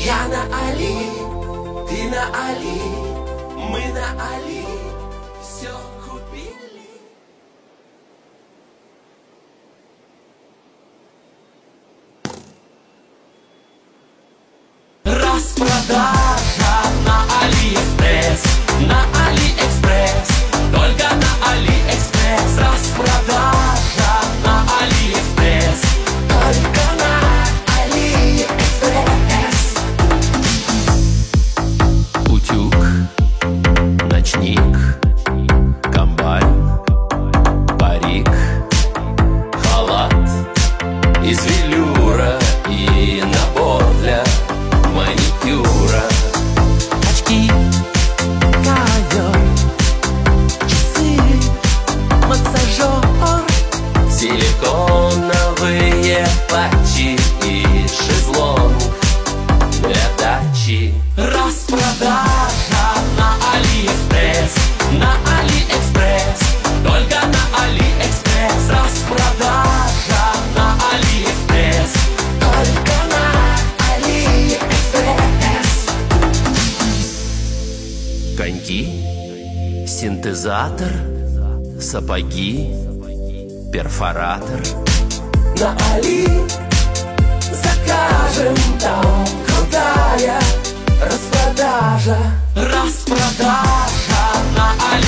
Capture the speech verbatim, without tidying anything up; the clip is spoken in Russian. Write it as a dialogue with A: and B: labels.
A: Я на Али, ты на Али, мы на Али, все купили. Распродажа на Алиэкспресс, на Алиэкспресс, только на Алиэкспресс. Распродажа на Алиэкспресс, только на Алиэкспресс. Утюг, ночник, комбайн, парик, халат из велюра и набор для маникюра. Очки, ковер, часы, массажер, силиконовые патчи и шезлонг для дачи. Распродажа на Алиэкспресс, на Алиэкспресс, только на Алиэкспресс. Распродажа на Алиэкспресс, только на Алиэкспресс. Коньки, синтезатор, сапоги, перфоратор. На Али закажем, там крутая распродажа. Распродажа на Али.